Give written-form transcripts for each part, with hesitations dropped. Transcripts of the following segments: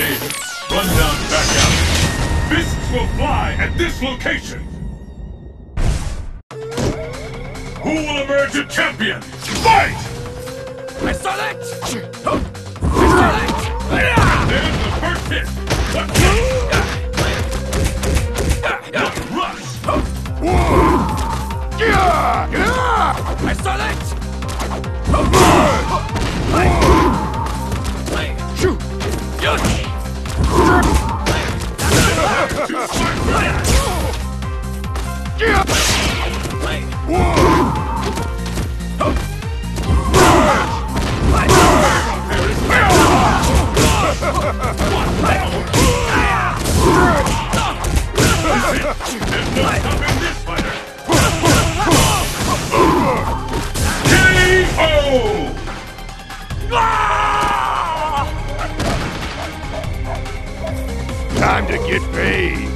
Grenade! Rundown back out! Fists will fly at this location! Who will emerge a champion? Fight! I saw that! There's the first hit! What rush! I saw that! Shoot! There's no stopping this fighter! KO! Time to get paid!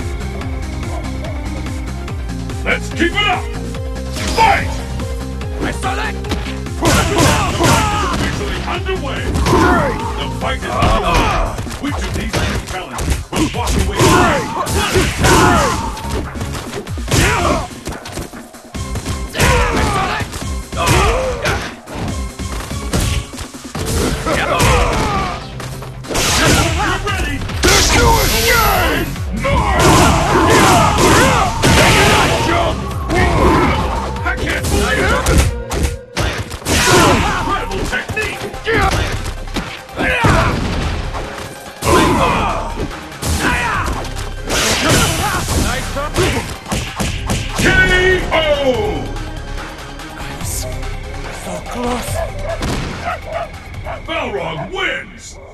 Let's keep it up! Fight! I saw that! The fight is officially underway! The fight is underway! Which of these two challenges will walk away? Balrog wins!